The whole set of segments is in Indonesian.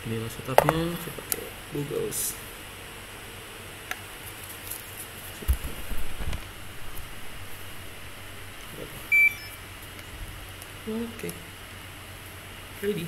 Inilah setupnya, saya pakai Google. Oke, ready.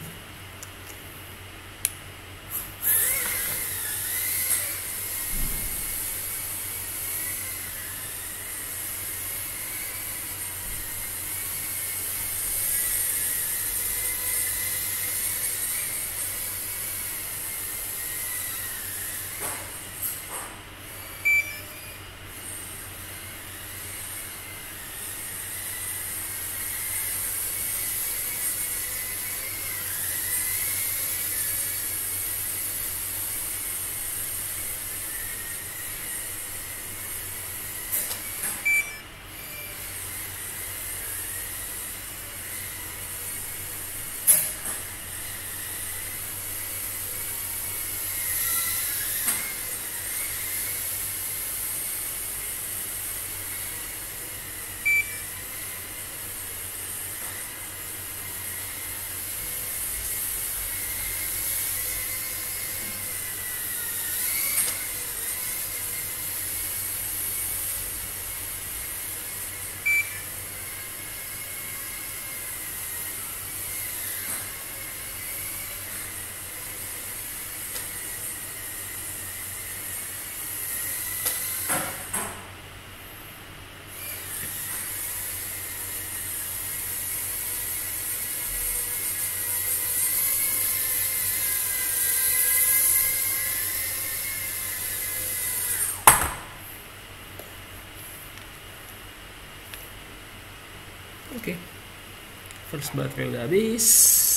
Oke, first baterai udah habis.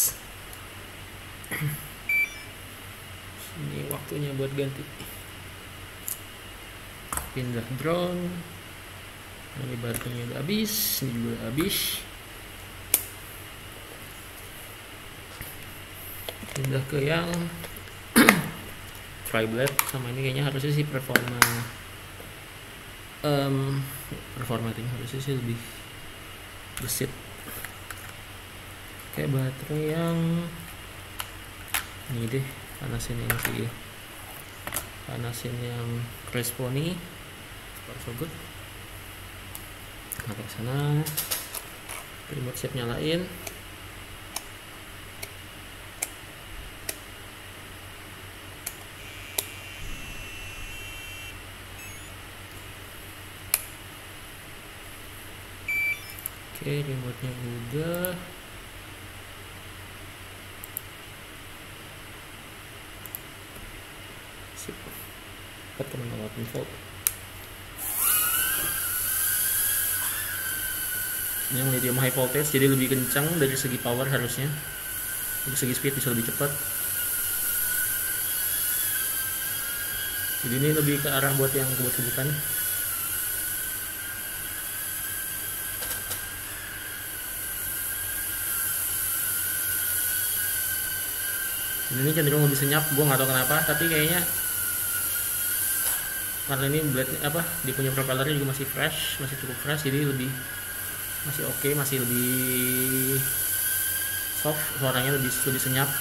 Ini waktunya buat ganti. Pindah drone. Ini baterainya udah habis, ini juga udah habis. Pindah ke yang tri-blade, sama ini kayaknya harusnya sih performa ini harusnya sih lebih gesit. Kayak baterai yang ini deh, panasin yang Cresponi, so good. Nah, ke sana, remote shape nyalain. Oke, remote-nya udah. Sip. 4,8 volt. Ini yang medium high voltage, jadi lebih kencang dari segi power harusnya. Dari segi speed bisa lebih cepat. Jadi ini lebih ke arah buat yang kebut-kebutan. Ini cenderung lebih senyap, gue nggak tahu kenapa, tapi kayaknya karena ini blade dia punya propellernya juga masih fresh, masih cukup fresh, jadi masih oke, masih lebih soft, suaranya lebih senyap.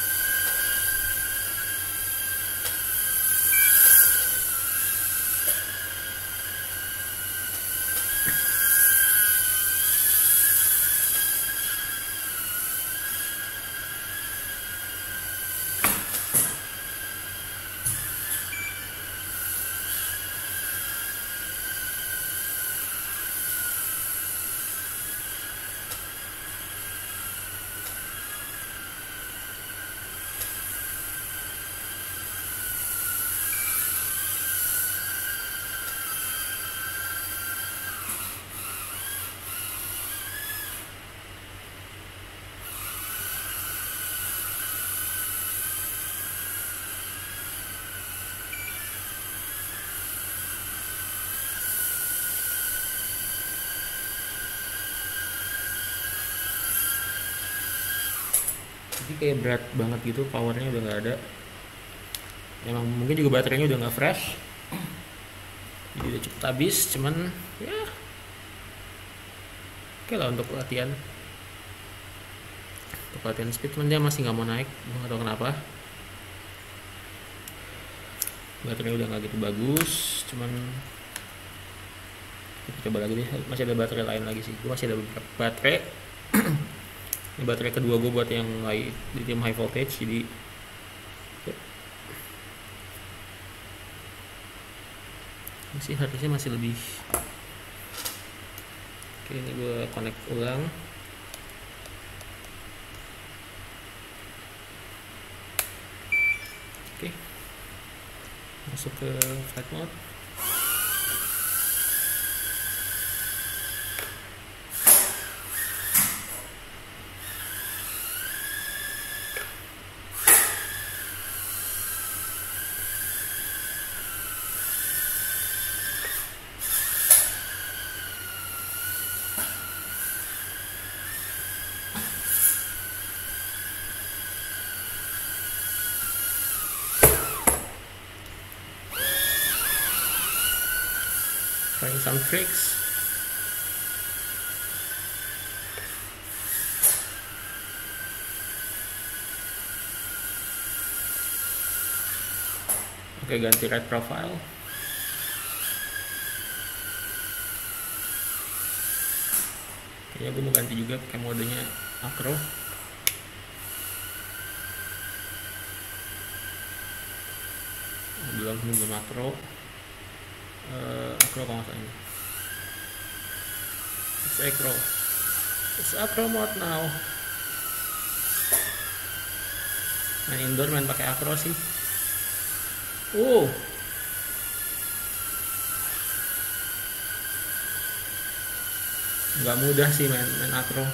Jadi kayak berat banget gitu, powernya udah nggak ada. Emang mungkin juga baterainya udah nggak fresh, jadi udah cepet habis. Cuman ya oke lah untuk latihan speed, cuman dia masih nggak mau naik, gue nggak tahu kenapa. baterainya udah nggak gitu bagus, cuman kita coba lagi deh. Masih ada baterai lain lagi sih, gue masih ada beberapa baterai. Ini baterai kedua gue buat yang lithium high voltage, jadi masih harusnya masih lebih. Oke, ini gue connect ulang. Oke, masuk ke flight mode. Trying some tricks. Oke, ganti red profile. Kayaknya gue mau ganti juga pakai modenya acro. Belum acro. Acro kalau nggak salah ini. It's acro mode now. Main indoor main pakai acro sih. Nggak mudah sih main acro.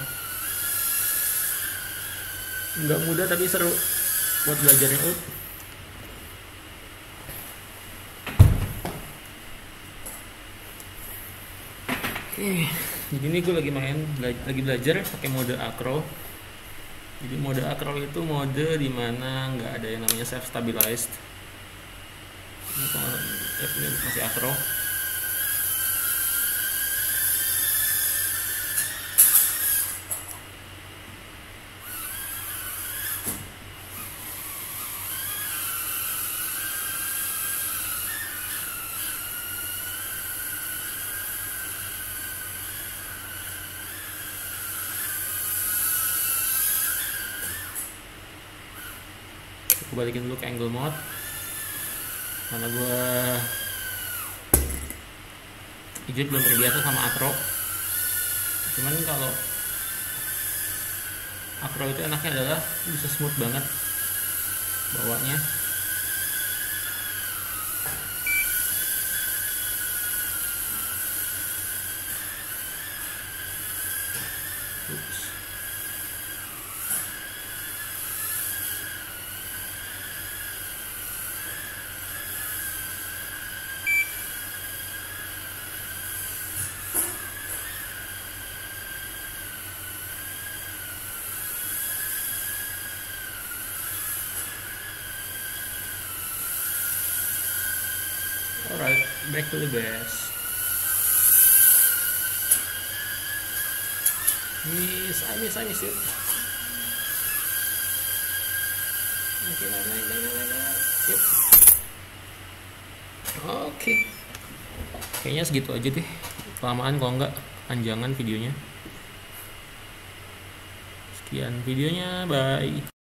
Nggak mudah tapi seru buat belajarnya. Jadi ini gue lagi belajar pakai mode acro. Jadi mode acro itu mode dimana nggak ada yang namanya self stabilized. Ini masih acro. Gue balikin dulu ke angle mode karena gue jujur belum terbiasa sama acro. Cuman kalau acro itu enaknya adalah bisa smooth banget bawanya. Alright, back to the base. I miss it. Oke, naik. Yep. Oke. Kayaknya segitu aja deh. Kelamaan kalau enggak panjangan videonya. Sekian videonya, bye.